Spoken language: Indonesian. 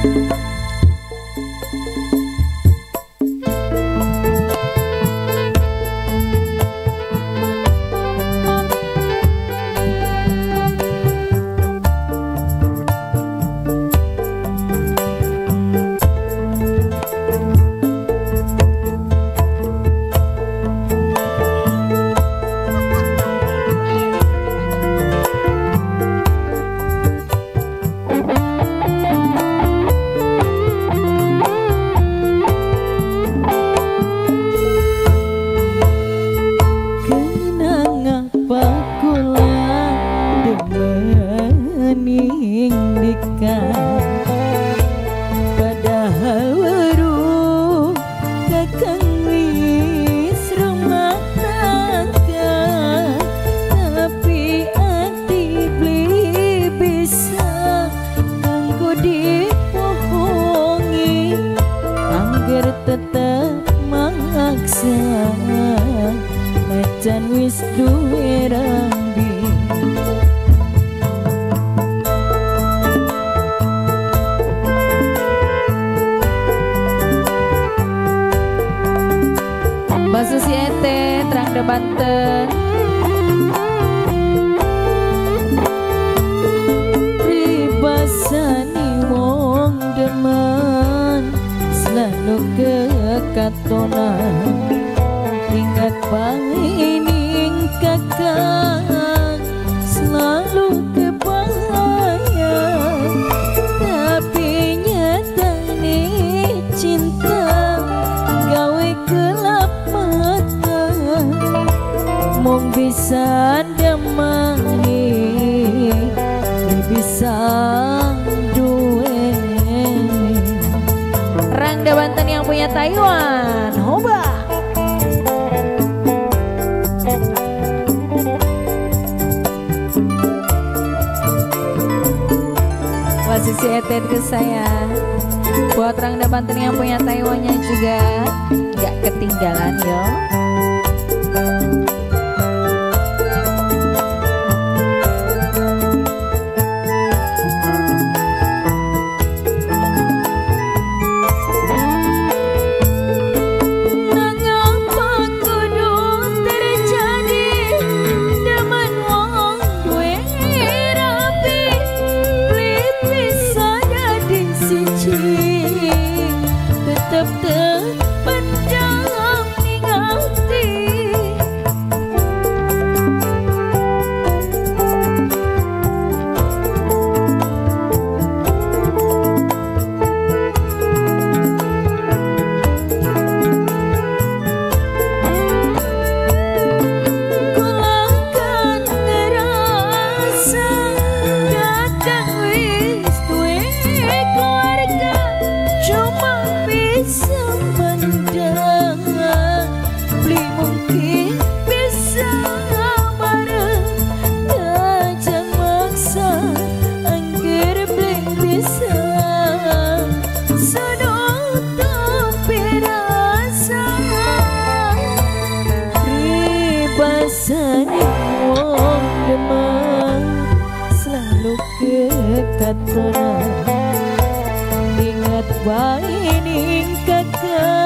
Padahal baru kakang wis rumah tangga, tapi hati beli bisa kanggo dipohongi, angger tetep maksa macan wis duwe rambi. Basu si ete terang de Banten, ribasani wong demen selalu kekatonan, ingat pangining kakak selalu kebayang, tapi nyata nih cinta gawe gelap mata, mong bisa damai bisa duweni. Rangda Banten yang punya Taiwan, hoba. Wasisi eten ke saya, buat Rangda Banten yang punya Taiwannya juga gak ketinggalan yo. Tetap terpendam di hati, kulangkan ngerasa kakang wis duwe keluarga, cuma bisa mendang, beli mungkin bisa bareng, tajam maksa angger beli bisa senutupi rasa, ribasani wong demen selalu kekatonan, ingat baik kakak